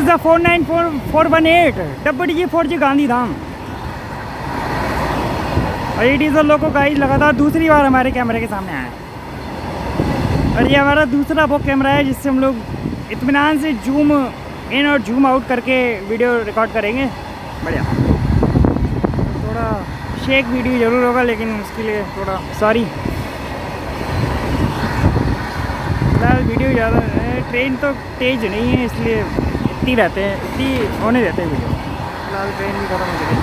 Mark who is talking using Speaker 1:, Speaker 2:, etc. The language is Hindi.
Speaker 1: Is the 494418 WG4G Gandhidham. और it is the loco guys, लगातार दूसरी बार हमारे कैमरे के सामने आया है। और ये हमारा दूसरा वो कैमरा है जिससे हम लोग इत्मीनान से जूम इन और जूम आउट करके वीडियो रिकॉर्ड करेंगे। बढ़िया। थोड़ा शेक वीडियो ज़रूर होगा, लेकिन उसके लिए थोड़ा सॉरी। फिलहाल वीडियो ज़्यादा, ट्रेन तो तेज़ नहीं है इसलिए इतनी रहते हैं, इतनी होने देते हैं वीडियो। फिलहाल ट्रेन भी ख़त्म हो चुकी है।